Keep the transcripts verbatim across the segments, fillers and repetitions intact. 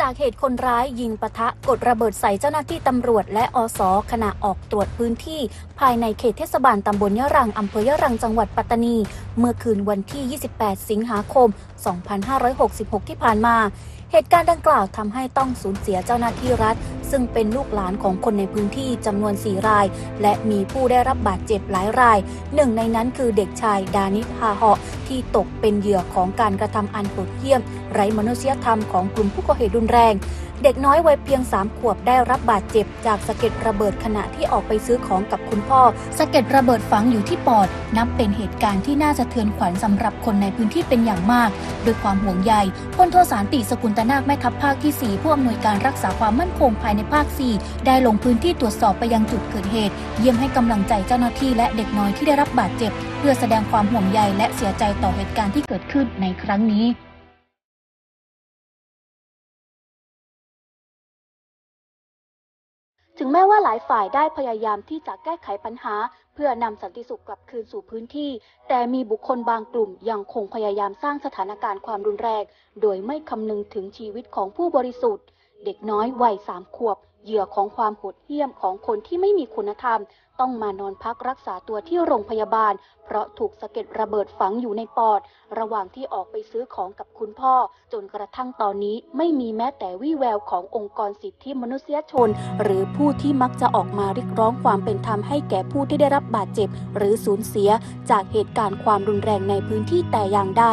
จากเหตุคนร้ายยิงปะทะกดระเบิดใส่เจ้าหน้าที่ตำรวจและอส.ขณะออกตรวจพื้นที่ภายในเขตเทศบาลตำบลยะรังอำเภอยะรังจังหวัดปัตตานีเมื่อคืนวันที่ ยี่สิบแปด สิงหาคม สองพันห้าร้อยหกสิบหก ที่ผ่านมาเหตุการณ์ดังกล่าวทำให้ต้องสูญเสียเจ้าหน้าที่รัฐซึ่งเป็นลูกหลานของคนในพื้นที่จำนวน สี่ รายและมีผู้ได้รับบาดเจ็บหลายรายหนึ่งในนั้นคือเด็กชายดานิช ฮาเหาะที่ตกเป็นเหยื่อของการกระทำอันโหดเหี้ยมไร้มนุษยธรรมของกลุ่มผู้ก่อเหตุรุนแรงเด็กน้อยวัยเพียงสามขวบได้รับบาดเจ็บจากสะเก็ดระเบิดขณะที่ออกไปซื้อของกับคุณพ่อสะเก็ดระเบิดฝังอยู่ที่ปอดนับเป็นเหตุการณ์ที่น่าสะเทือนขวัญสำหรับคนในพื้นที่เป็นอย่างมากด้วยความห่วงใยพลโทสานติสกุลตนาคแม่ทัพภาคที่ สี่ ผู้อำนวยการรักษาความมั่นคงภายในภาค สี่ ได้ลงพื้นที่ตรวจสอบไปยังจุดเกิดเหตุเยี่ยมให้กำลังใจเจ้าหน้าที่และเด็กน้อยที่ได้รับบาดเจ็บเพื่อแสดงความห่วงใยและเสียใจต่อเหตุการณ์ที่เกิดขึ้นในครั้งนี้ถึงแม้ว่าหลายฝ่ายได้พยายามที่จะแก้ไขปัญหาเพื่อนำสันติสุขกลับคืนสู่พื้นที่แต่มีบุคคลบางกลุ่มยังคงพยายามสร้างสถานการณ์ความรุนแรงโดยไม่คำนึงถึงชีวิตของผู้บริสุทธิ์เด็กน้อยวัยสามขวบเหยื่อของความโหดเหี้ยมของคนที่ไม่มีคุณธรรมต้องมานอนพักรักษาตัวที่โรงพยาบาลเพราะถูกสะเก็ดระเบิดฝังอยู่ในปอดระหว่างที่ออกไปซื้อของกับคุณพ่อจนกระทั่งตอนนี้ไม่มีแม้แต่วี่แววขององค์กรสิทธิมนุษยชนหรือผู้ที่มักจะออกมาเรียกร้องความเป็นธรรมให้แก่ผู้ที่ได้รับบาดเจ็บหรือสูญเสียจากเหตุการณ์ความรุนแรงในพื้นที่แต่อย่างใด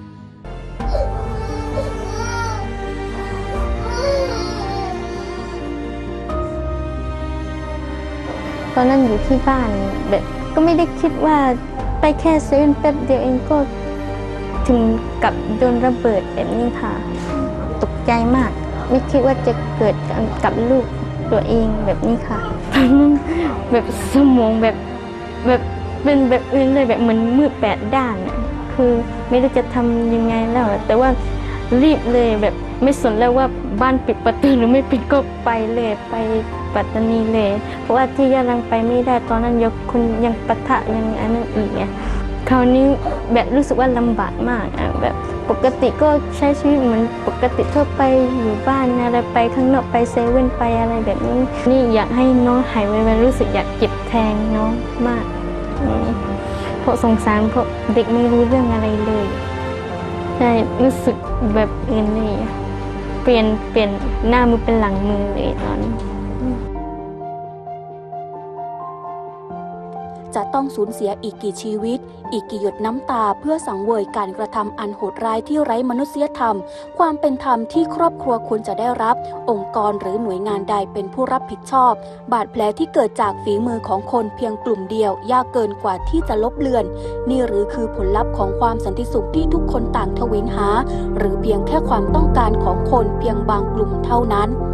ตอนนั้นอยู่ที่บ้านแบบก็ไม่ได้คิดว่าไปแค่เซเว่นแป๊บเดียวเองก็ถึงกับโดนระเบิดแบบนี้ค่ะตกใจมากไม่คิดว่าจะเกิดกับลูกตัวเองแบบนี้ค่ะแบบสมองแบบแบบเป็นแบบอื่นเลยแบบเหมือนมืดแปดด้านคือไม่รู้จะทำยังไงแล้วแต่ว่ารีบเลยแบบไม่สนแล้วว่าบ้านปิดประตูหรือไม่ปิดก็ไปเลยไปปัตตานีเลยเพราะว่าที่ยะรังไปไม่ได้ตอนนั้นยังคุณยังปะทะยังอันนั้นอีกไงคราวนี้แบบรู้สึกว่าลำบากมากอ่ะแบบปกติก็ใช้ชีวิตเหมือนปกติทั่วไปอยู่บ้านอะไรไปข้างนอกไปเซเว่นไปอะไรแบบนี้นี่อยากให้น้องหายไวๆรู้สึกอยากเก็บแทนน้องมากเพราะสงสารเพราะเด็กไม่รู้เรื่องอะไรเลยใช่รู้สึกแบบเอ็นเลยเปลี่ยนเปลี่ยนหน้ามือเป็นหลังมือเลยตอนนี้จะต้องสูญเสียอีกกี่ชีวิตอีกกี่หยดน้ำตาเพื่อสังเวยการกระทำอันโหดร้ายที่ไร้มนุษยธรรมความเป็นธรรมที่ครอบครัวควรจะได้รับองค์กรหรือหน่วยงานใดเป็นผู้รับผิดชอบบาดแผลที่เกิดจากฝีมือของคนเพียงกลุ่มเดียวยากเกินกว่าที่จะลบเลือนนี่หรือคือผลลัพธ์ของความสันติสุขที่ทุกคนต่างทวินหาหรือเพียงแค่ความต้องการของคนเพียงบางกลุ่มเท่านั้น